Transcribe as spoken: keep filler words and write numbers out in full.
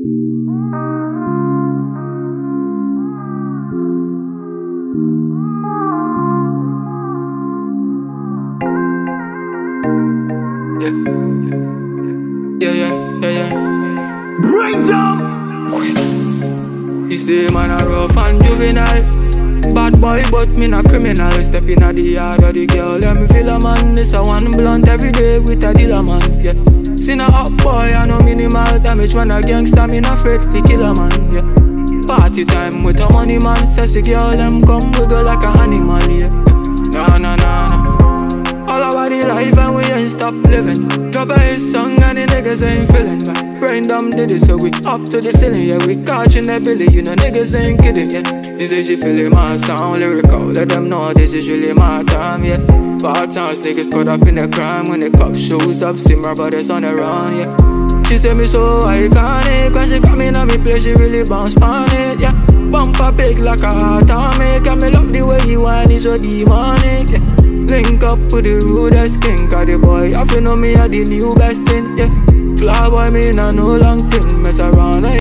Yeah, yeah, yeah, yeah, yeah. Bring down. You say man a rough and juvenile, bad boy but me not criminal. Step in the yard of the girl, let me feel a man. This a one blunt every day with a dealer man. Yeah, seen a hot boy I no minimal damage. Man a gangster, me not afraid fi kill a man. Yeah, party time with a money man. Sassy girl them come wiggle like a animal. Yeah, nah nah nah nah. All about the life and we ain't stop living. Drop a hit song and the niggas ain't feeling back. Brain dumb did it, so we up to the ceiling. Yeah, we catching that billy, you know niggas ain't kidding. Yeah, this is she feeling my sound lyrical. Let them know this is really my time. Yeah, bad times niggas caught up in the crime. When the cop shows up, see my brothers on the run. Yeah, she say me so iconic. When she come in at me place, she really bounce on it. Yeah, bumper big like a heart atomic. And me love the way you whine, it's so demonic. Yeah, link up with the rudest king. Cause the boy, I feel know me a the new best thing. Yeah, fly boy, me nah no long thing. Mess around, I